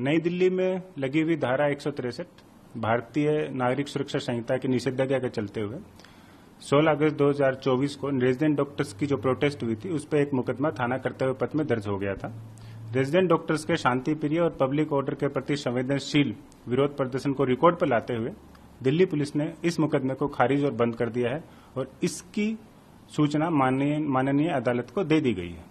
नई दिल्ली में लगी हुई धारा 163 भारतीय नागरिक सुरक्षा संहिता की निषेधाज्ञा के चलते हुए 16 अगस्त 2024 को रेजिडेंट डॉक्टर्स की जो प्रोटेस्ट हुई थी उस पर एक मुकदमा थाना कर्तव्य पथ में दर्ज हो गया था। रेजिडेंट डॉक्टर्स के शांति प्रिय और पब्लिक ऑर्डर के प्रति संवेदनशील विरोध प्रदर्शन को रिकॉर्ड पर लाते हुए दिल्ली पुलिस ने इस मुकदमे को खारिज और बंद कर दिया है और इसकी सूचना माननीय अदालत को दे दी गई है।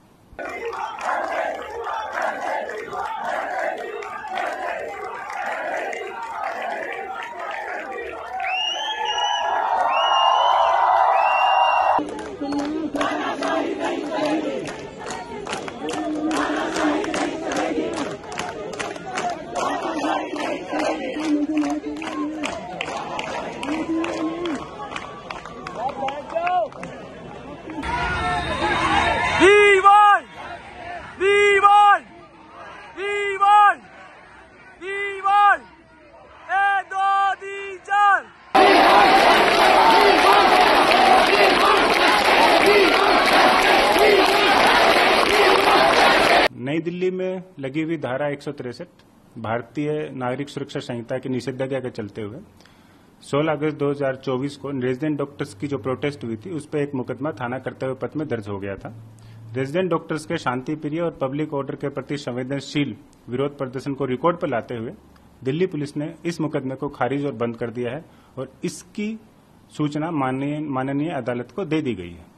नई दिल्ली में लगी हुई धारा 163 भारतीय नागरिक सुरक्षा संहिता की निषेधाज्ञा के चलते हुए 16 अगस्त 2024 को रेजिडेंट डॉक्टर्स की जो प्रोटेस्ट हुई थी उस पर एक मुकदमा थाना कर्तव्य पथ में दर्ज हो गया था। रेजिडेंट डॉक्टर्स के शांति प्रिय और पब्लिक ऑर्डर के प्रति संवेदनशील विरोध प्रदर्शन को रिकॉर्ड पर लाते हुए दिल्ली पुलिस ने इस मुकदमे को खारिज और बंद कर दिया है और इसकी सूचना माननीय अदालत को दे दी गई है।